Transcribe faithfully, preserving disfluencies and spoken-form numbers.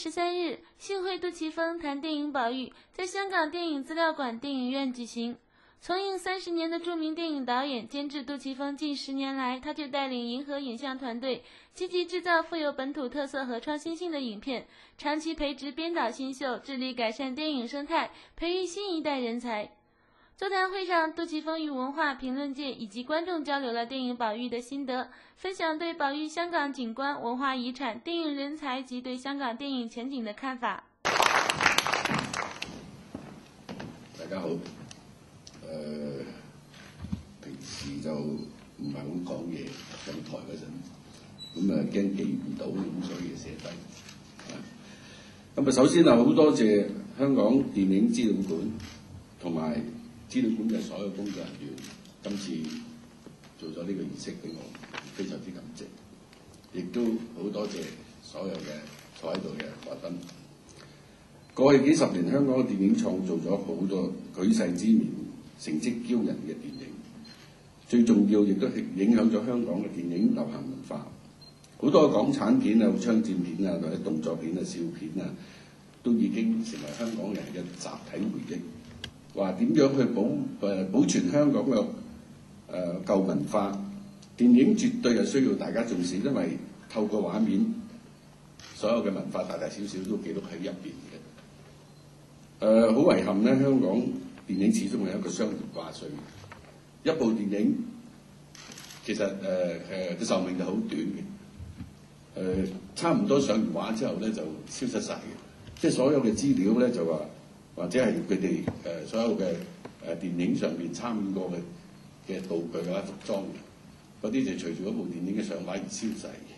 十三日，幸会杜琪峰谈电影宝玉在香港电影资料馆电影院举行。从影三十年的著名电影导演、监制杜琪峰，近十年来，他就带领银河影像团队，积极制造富有本土特色和创新性的影片，长期培植编导新秀，致力改善电影生态，培育新一代人才。座谈会上，杜琪峰与文化评论界以及观众交流了电影宝玉的心得，分享对宝玉香港景观、文化遗产、电影人才及对香港电影前景的看法。 大家好。誒、呃，平時就唔係咁講嘢，上台嗰陣，咁啊驚記唔到，咁所以寫低。咁啊，首先啊，好多謝香港電影資料館同埋資料館嘅所有工作人員，今次做咗呢個儀式俾我，非常之感謝。亦都好多謝所有嘅坐喺度嘅來賓。過去幾十年，香港嘅電影創造咗好多舉世知名、成績驕人嘅電影，最重要亦都係影響咗香港嘅電影流行文化。好多港產片啊、槍戰片啊、或者動作片啊、笑片啊，都已經成為香港人嘅集體回憶。話點樣去保誒保存香港嘅誒、呃、舊文化？電影絕對係需要大家重視，因為透過畫面，所有嘅文化大大小小都記錄喺入邊嘅。誒好遺憾咧，香港電影始終係一個商業掛帥，一部電影其實誒誒嘅壽命就好短嘅，誒、呃、差唔多上完畫之後咧就消失晒嘅，即係所有嘅資料咧就話或者係佢哋誒所有嘅誒電影上邊參與過嘅嘅道具啊、服裝嗰啲就隨住嗰部電影嘅上畫而消逝。